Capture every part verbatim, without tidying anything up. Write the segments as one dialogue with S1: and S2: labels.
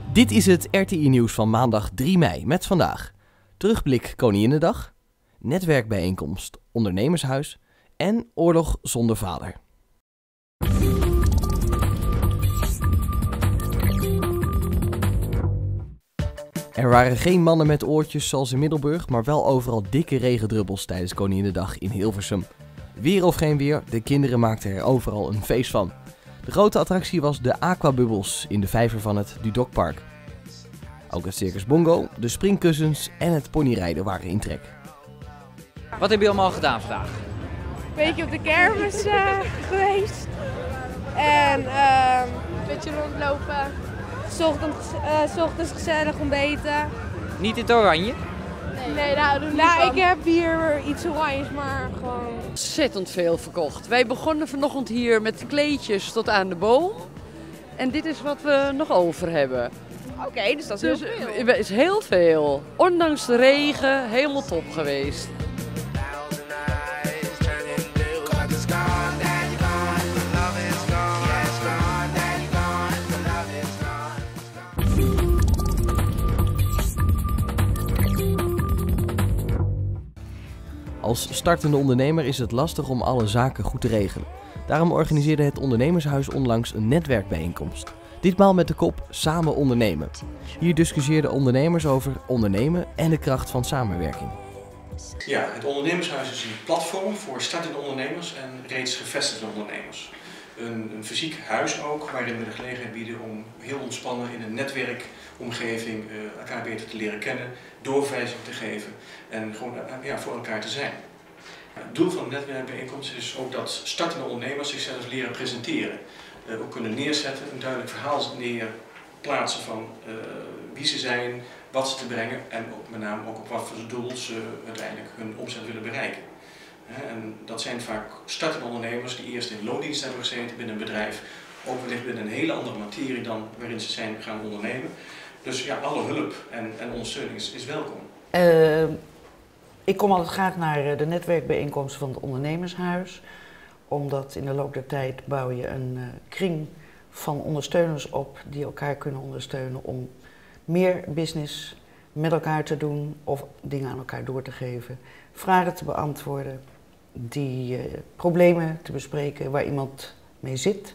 S1: Dit is het R T I-nieuws van maandag drie mei met vandaag. Terugblik Koninginnedag, netwerkbijeenkomst Ondernemershuis en oorlog zonder vader. Er waren geen mannen met oortjes zoals in Middelburg, maar wel overal dikke regendruppels tijdens Koninginnedag in Hilversum. Weer of geen weer, de kinderen maakten er overal een feest van. De grote attractie was de aquabubbels in de vijver van het Dudokpark. Ook het Circus Bongo, de springkussens en het ponyrijden waren in trek.
S2: Wat heb je allemaal gedaan vandaag?
S3: Een beetje op de kermis uh, geweest. En uh, een beetje rondlopen. 's Ochtends, uh, 's ochtends gezellig ontbeten.
S2: Niet in het oranje?
S3: Nee, nee daar doen we nou, ik heb hier iets oranjes, maar gewoon...
S4: Ontzettend veel verkocht. Wij begonnen vanochtend hier met kleedjes tot aan de boom. En dit is wat we nog over hebben.
S3: Oké, okay, dus dat is
S4: dus,
S3: heel veel.
S4: Het is heel veel. Ondanks de regen, helemaal top geweest.
S1: Als startende ondernemer is het lastig om alle zaken goed te regelen. Daarom organiseerde het Ondernemershuis onlangs een netwerkbijeenkomst. Ditmaal met de kop Samen ondernemen. Hier discussieerden ondernemers over ondernemen en de kracht van samenwerking.
S5: Ja, het Ondernemershuis is een platform voor startende ondernemers en reeds gevestigde ondernemers. Een, een fysiek huis ook, waarin we de gelegenheid bieden om heel ontspannen in een netwerkomgeving uh, elkaar beter te leren kennen, doorverwijzing te geven en gewoon uh, ja, voor elkaar te zijn. Het doel van de netwerkbijeenkomst is ook dat startende ondernemers zichzelf leren presenteren. Uh, ook kunnen neerzetten, een duidelijk verhaal neer plaatsen van uh, wie ze zijn, wat ze te brengen en ook met name ook op wat voor doel ze uiteindelijk hun omzet willen bereiken. En dat zijn vaak startende ondernemers die eerst in loondienst hebben gezeten binnen een bedrijf, ook wellicht binnen een hele andere materie dan waarin ze zijn gaan ondernemen. Dus ja, alle hulp en, en ondersteuning is, is welkom.
S6: Uh, ik kom altijd graag naar de netwerkbijeenkomsten van het Ondernemershuis, omdat in de loop der tijd bouw je een uh, kring van ondersteuners op die elkaar kunnen ondersteunen om meer business met elkaar te doen of dingen aan elkaar door te geven, vragen te beantwoorden, die uh, problemen te bespreken waar iemand mee zit.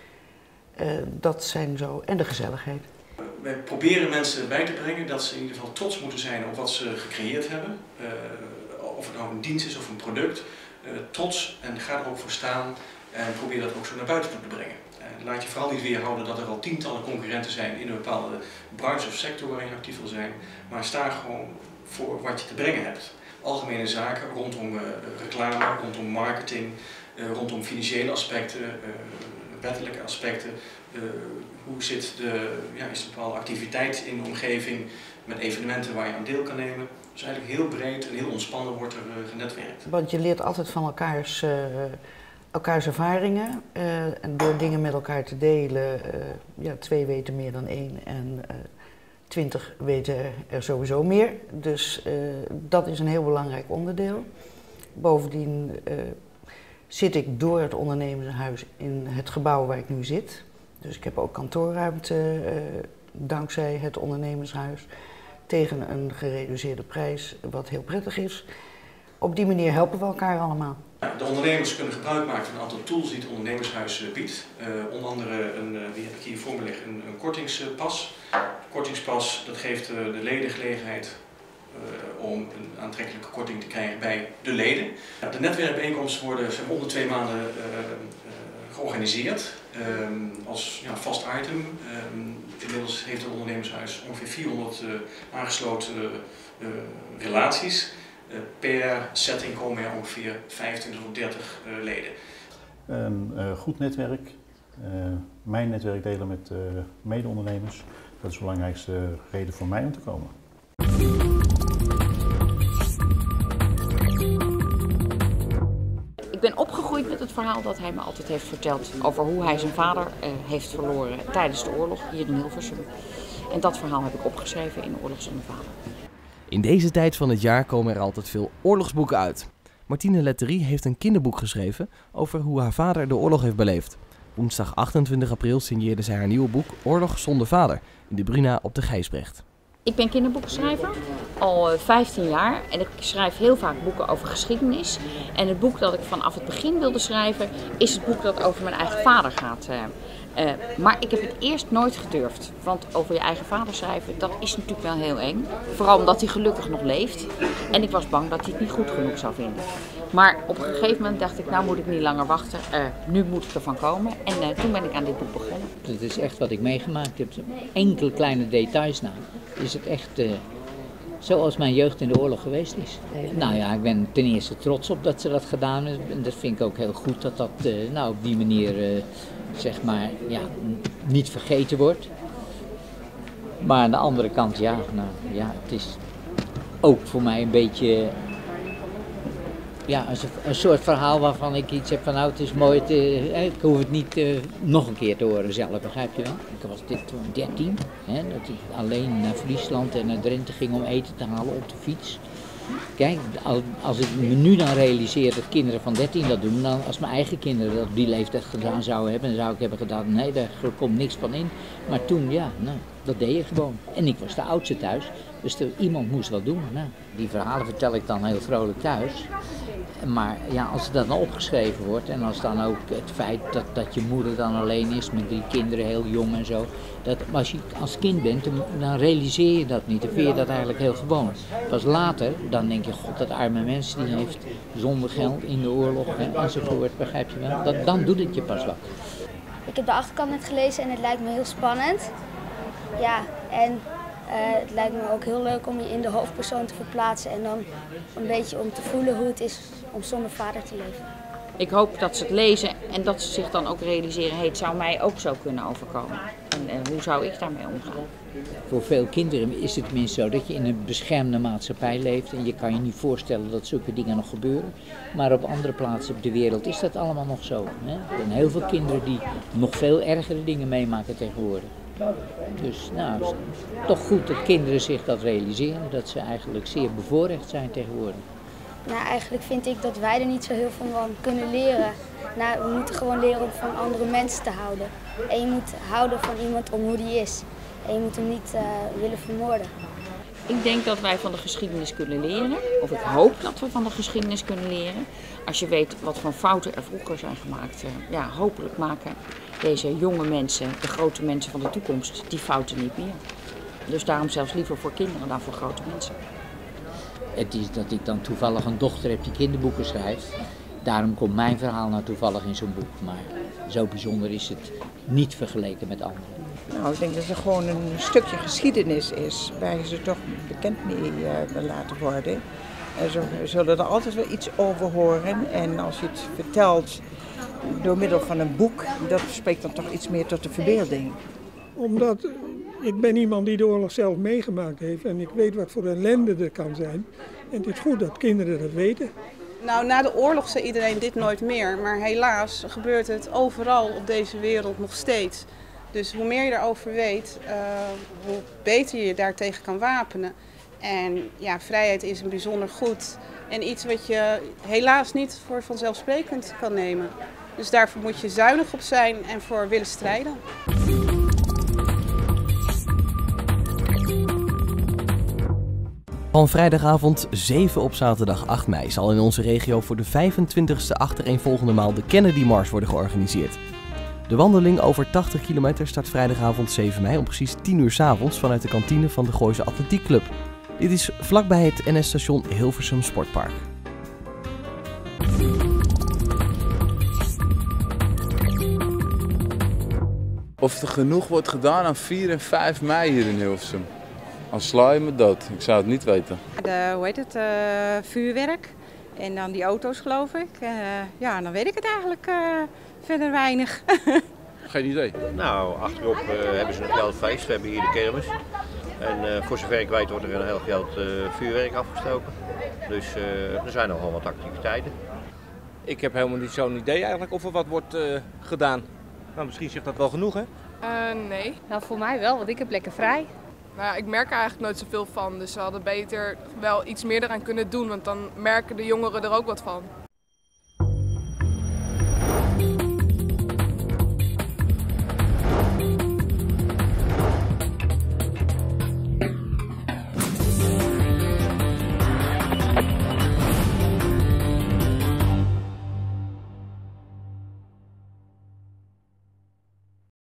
S6: Uh, dat zijn zo, en de gezelligheid.
S5: Wij proberen mensen bij te brengen dat ze in ieder geval trots moeten zijn op wat ze gecreëerd hebben. Uh, of het nou een dienst is of een product. Uh, trots en ga er ook voor staan en probeer dat ook zo naar buiten toe te brengen. Uh, laat je vooral niet weerhouden dat er al tientallen concurrenten zijn in een bepaalde branche of sector waarin je actief wil zijn. Maar sta gewoon voor wat je te brengen hebt. Algemene zaken rondom uh, reclame, rondom marketing, uh, rondom financiële aspecten, uh, wettelijke aspecten. Uh, hoe zit de, ja, is er een bepaalde activiteit in de omgeving met evenementen waar je aan deel kan nemen. Dus eigenlijk heel breed en heel ontspannen wordt er uh, genetwerkt.
S6: Want je leert altijd van elkaars, uh, elkaars ervaringen uh, en door dingen met elkaar te delen. Uh, ja, twee weten meer dan één en uh, twintig weten er sowieso meer. Dus uh, dat is een heel belangrijk onderdeel. Bovendien uh, zit ik door het ondernemershuis in het gebouw waar ik nu zit. Dus ik heb ook kantoorruimte uh, dankzij het ondernemershuis tegen een gereduceerde prijs, wat heel prettig is. Op die manier helpen we elkaar allemaal.
S5: De ondernemers kunnen gebruik maken van een aantal tools die het ondernemershuis biedt. Uh, onder andere, een, uh, die heb ik hier voor me liggen, een, een kortingspas. Kortingspas dat geeft uh, de leden gelegenheid uh, om een aantrekkelijke korting te krijgen bij de leden. De netwerkbijeenkomsten worden zeg, om de twee maanden uh, uh, georganiseerd um, als ja, vast item. Um, inmiddels heeft het ondernemershuis ongeveer vierhonderd uh, aangesloten uh, uh, relaties. Uh, per setting komen er ongeveer vijfentwintig tot dertig uh, leden.
S7: Een uh, goed netwerk, uh, mijn netwerk delen met uh, mede-ondernemers, dat is de belangrijkste reden voor mij om te komen.
S8: Ik ben opgegroeid met het verhaal dat hij me altijd heeft verteld over hoe hij zijn vader uh, heeft verloren tijdens de oorlog hier in Hilversum. En dat verhaal heb ik opgeschreven in Oorlog zonder vader.
S1: In deze tijd van het jaar komen er altijd veel oorlogsboeken uit. Martine Letterie heeft een kinderboek geschreven over hoe haar vader de oorlog heeft beleefd. Woensdag achtentwintig april signeerde zij haar nieuwe boek Oorlog zonder vader in de Bruna op de Gijsbrecht.
S8: Ik ben kinderboekenschrijver, al vijftien jaar en ik schrijf heel vaak boeken over geschiedenis. En het boek dat ik vanaf het begin wilde schrijven is het boek dat over mijn eigen vader gaat. Uh, maar ik heb het eerst nooit gedurfd, want over je eigen vader schrijven, dat is natuurlijk wel heel eng. Vooral omdat hij gelukkig nog leeft en ik was bang dat hij het niet goed genoeg zou vinden. Maar op een gegeven moment dacht ik, nou moet ik niet langer wachten, uh, nu moet ik ervan komen. En uh, toen ben ik aan dit boek begonnen.
S9: Het is echt wat ik meegemaakt heb, enkele kleine details na. Is het echt uh, zoals mijn jeugd in de oorlog geweest is. Nou ja, ik ben ten eerste trots op dat ze dat gedaan hebben. En dat vind ik ook heel goed dat dat uh, nou, op die manier uh, zeg maar, ja, niet vergeten wordt. Maar aan de andere kant, ja, nou, ja, het is ook voor mij een beetje ja, een, een soort verhaal waarvan ik iets heb van nou, het is mooi, het, uh, ik hoef het niet uh, nog een keer te horen zelf, begrijp je wel? Ik was dit toen dertien, hè, dat ik alleen naar Friesland en naar Drenthe ging om eten te halen op de fiets. Kijk, als ik me nu dan realiseer dat kinderen van dertien dat doen, dan als mijn eigen kinderen dat op die leeftijd gedaan zouden hebben, dan zou ik hebben gedaan, nee, daar komt niks van in. Maar toen, ja, nou, dat deed je gewoon. En ik was de oudste thuis, dus er, iemand moest wat doen. Nou, die verhalen vertel ik dan heel vrolijk thuis. Maar ja, als het dan opgeschreven wordt en als dan ook het feit dat, dat je moeder dan alleen is met drie kinderen, heel jong en zo. Dat, als je als kind bent, dan, dan realiseer je dat niet. Dan vind je dat eigenlijk heel gewoon. Pas later, dan denk je, god, dat arme mens die heeft zonder geld in de oorlog hè, enzovoort, begrijp je wel. Dat, dan doet het je pas wat.
S10: Ik heb de achterkant net gelezen en het lijkt me heel spannend. Ja, en uh, het lijkt me ook heel leuk om je in de hoofdpersoon te verplaatsen en dan een beetje om te voelen hoe het is om zonder vader te leven.
S8: Ik hoop dat ze het lezen en dat ze zich dan ook realiseren, hey, het zou mij ook zo kunnen overkomen. En, en hoe zou ik daarmee omgaan?
S9: Voor veel kinderen is het tenminste zo dat je in een beschermde maatschappij leeft en je kan je niet voorstellen dat zulke dingen nog gebeuren. Maar op andere plaatsen op de wereld is dat allemaal nog zo. Hè? Er zijn heel veel kinderen die nog veel ergere dingen meemaken tegenwoordig. Dus nou, het is toch goed dat kinderen zich dat realiseren, dat ze eigenlijk zeer bevoorrecht zijn tegenwoordig.
S10: Nou, eigenlijk vind ik dat wij er niet zo heel veel van kunnen leren. Nou, we moeten gewoon leren om van andere mensen te houden. En je moet houden van iemand om hoe die is. En je moet hem niet uh, willen vermoorden.
S8: Ik denk dat wij van de geschiedenis kunnen leren, of ik hoop dat we van de geschiedenis kunnen leren. Als je weet wat voor fouten er vroeger zijn gemaakt, uh, ja, hopelijk maken deze jonge mensen, de grote mensen van de toekomst, die fouten niet meer. Dus daarom zelfs liever voor kinderen dan voor grote mensen.
S9: Het is dat ik dan toevallig een dochter heb die kinderboeken schrijft. Daarom komt mijn verhaal nou toevallig in zo'n boek. Maar zo bijzonder is het niet vergeleken met anderen.
S11: Nou, ik denk dat het gewoon een stukje geschiedenis is waar je ze toch bekend mee uh, wil laten worden. En zo zullen er altijd wel iets over horen. En als je het vertelt door middel van een boek, dat spreekt dan toch iets meer tot de verbeelding.
S12: Omdat ik ben iemand die de oorlog zelf meegemaakt heeft en ik weet wat voor ellende er kan zijn. En het is goed dat kinderen dat weten.
S13: Nou, na de oorlog zei iedereen dit nooit meer, maar helaas gebeurt het overal op deze wereld nog steeds. Dus hoe meer je daarover weet, uh, hoe beter je je daartegen kan wapenen. En ja, vrijheid is een bijzonder goed en iets wat je helaas niet voor vanzelfsprekend kan nemen. Dus daarvoor moet je zuinig op zijn en voor willen strijden.
S1: Van vrijdagavond zeven op zaterdag acht mei zal in onze regio voor de vijfentwintigste achtereenvolgende maal de Kennedy Mars worden georganiseerd. De wandeling over tachtig kilometer start vrijdagavond zeven mei om precies tien uur 's avonds vanuit de kantine van de Gooise Atletiek Club. Dit is vlakbij het N S-station Hilversum Sportpark.
S14: Of er genoeg wordt gedaan aan vier en vijf mei hier in Hilversum. Dan sla je me dood. Ik zou het niet weten.
S15: De, hoe heet het, uh, vuurwerk en dan die auto's geloof ik. Uh, ja, dan weet ik het eigenlijk uh, verder weinig.
S16: Geen idee. Nou, achterop uh, hebben ze nog wel het feest. We hebben hier de kermis. En uh, voor zover ik weet wordt er een heel groot uh, vuurwerk afgestoken. Dus uh, er zijn nogal wat activiteiten.
S17: Ik heb helemaal niet zo'n idee eigenlijk of er wat wordt uh, gedaan. Nou, misschien zegt dat wel genoeg, hè?
S3: Uh, nee. Nou, voor mij wel, want ik heb lekker vrij. Nou ja, ik merk er eigenlijk nooit zoveel van, dus ze hadden beter wel iets meer eraan kunnen doen, want dan merken de jongeren er ook wat van.